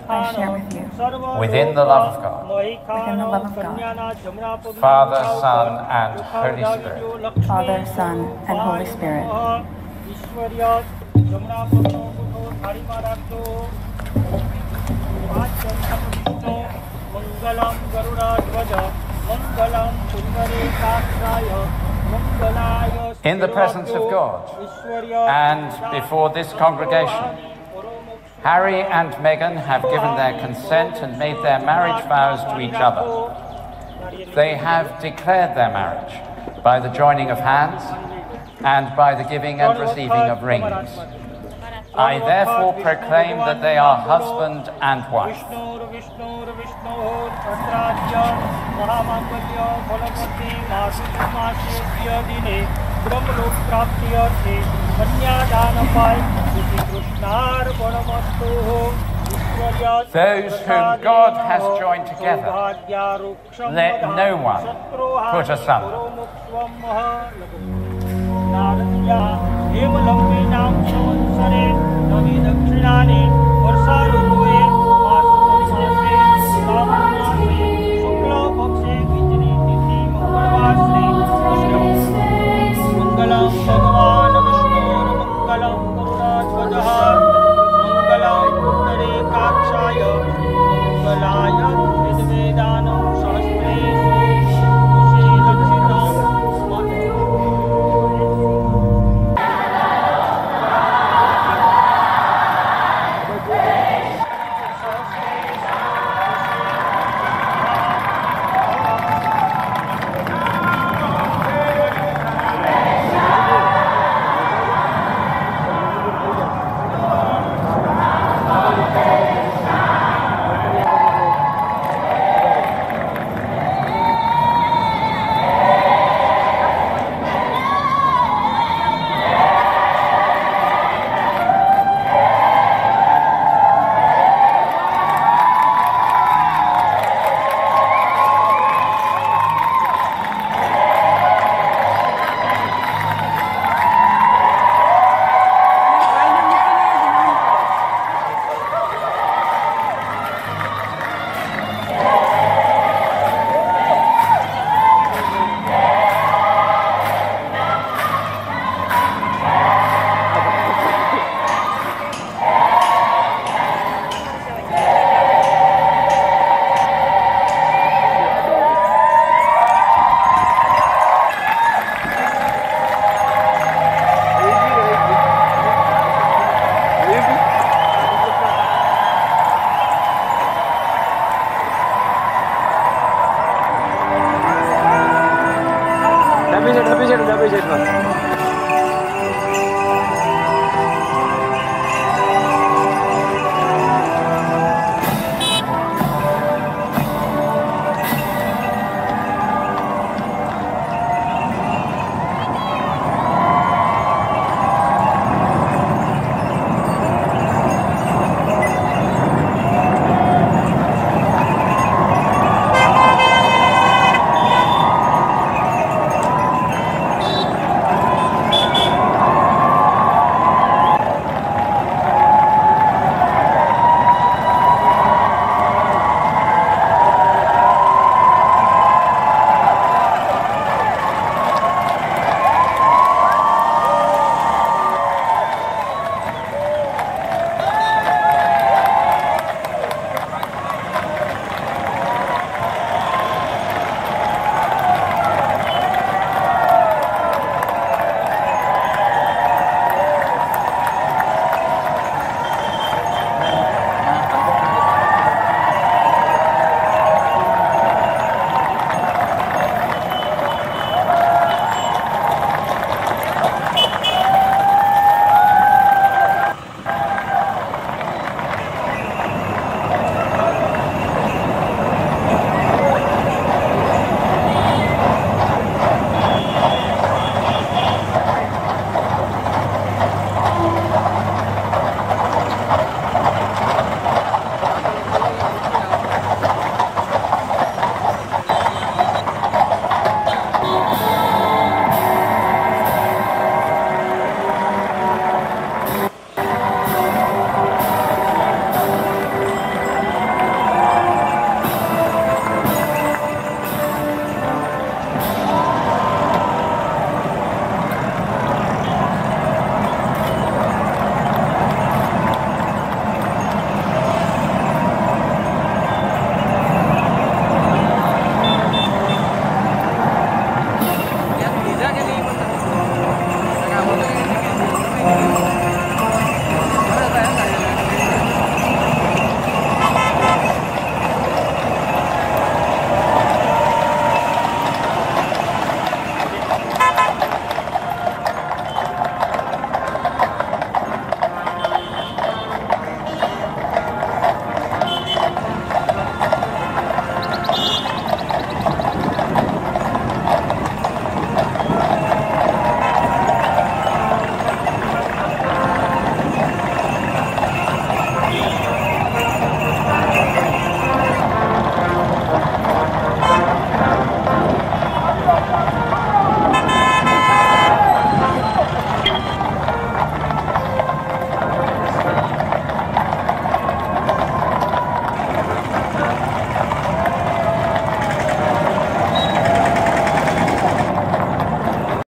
I share with you. Within the love of God. Within the love of God. Father, Son, and Holy Spirit. Father, Son, and Holy Spirit. In the presence of God and before this congregation, Harry and Meghan have given their consent and made their marriage vows to each other. They have declared their marriage by the joining of hands and by the giving and receiving of rings. I therefore proclaim that they are husband and wife. Those whom God has joined together, let no one put asunder. Tapi saya